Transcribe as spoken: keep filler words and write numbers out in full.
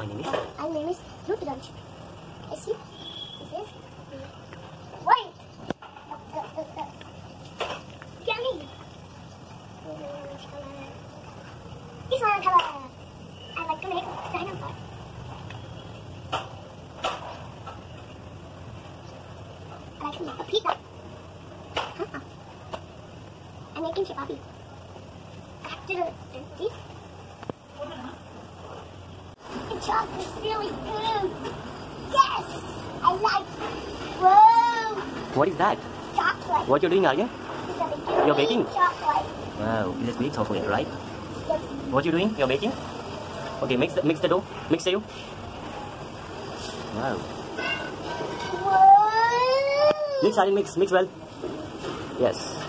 my name is? My name is Lutraj. I see. This is white. Uh, uh, uh, uh. Yummy. This one color. I like to make dinosaur. I like to make a pizza. Huh? I'm making chipati. I have to do this. The chocolate's really good. Yes! I like it. Whoa! What is that? Chocolate. What you're doing, Aryan? It's a big You're baking? chocolate. Wow, this is big chocolate, right? Yes. What you doing? You're baking? Okay, mix the, mix the dough. Mix the dough. Wow. Whoa! Mix, Aryan, mix. Mix well. Yes.